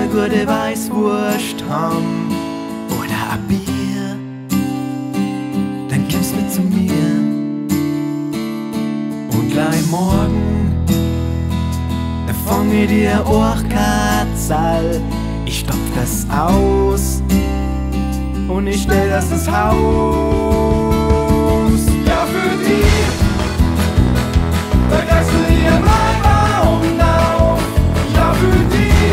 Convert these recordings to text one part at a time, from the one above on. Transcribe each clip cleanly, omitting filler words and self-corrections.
gute Weißwurst haben oder ein Bier, dann kommst mit zu mir. Und gleich morgen, da fang ich dir auch Katzel. Ich stopf das aus und ich stell das ins Haus. Ja, für die, da greifst du dir mein Baum auf. Ja, für die,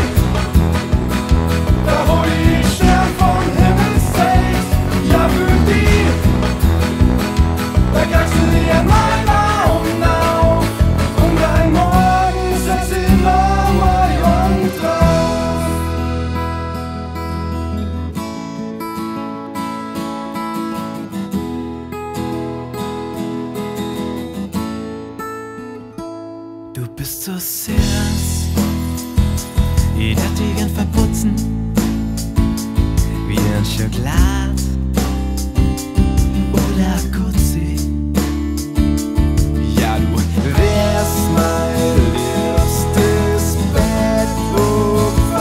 da hol ich Stern vom Himmelszelt. Ja, für die, da greifst du dir mein Baum auf. Und gleich morgen setz ich noch mal Jung drauf. Du bist so süß, ich darf dich gern verputzen wie ein Schokolad oder Kutzi. Ja, du wärst mein liebstes Bettpokal,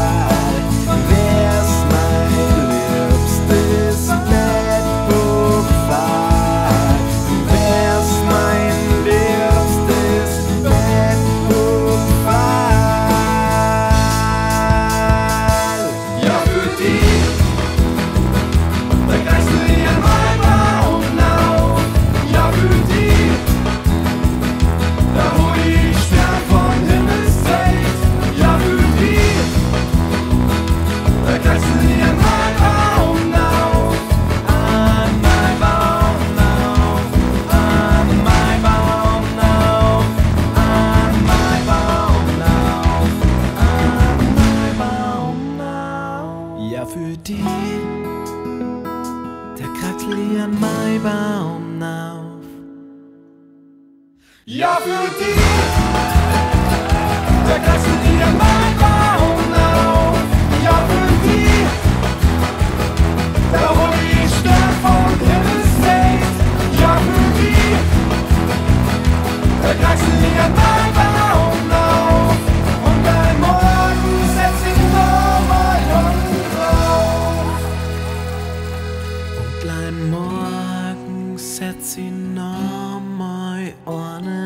wärst mein liebstes Bettpokal, wärst mein liebstes Bettpokal. Ja, für die, da greifst du dir mein Baum auf. Ja, für die, da hol ich Stern vom Himmelszelt. Ja, für die, da greifst du dir mein Baum auf. An mein Baum auf, an mein Baum auf, an mein Baum auf, an mein Baum auf. Ja, für die, da kraxel ich an mein Baum auf. Ja, für die, da greifst du dir mein Baum auf. Ja, für die, da hol ich Stern vom Himmelszelt. Ja, für die, da greifst du dir mein Baum auf. Und dein Morgen setz ich noch mal Jung drauf. Und gleich morgen setz ich noch mal eine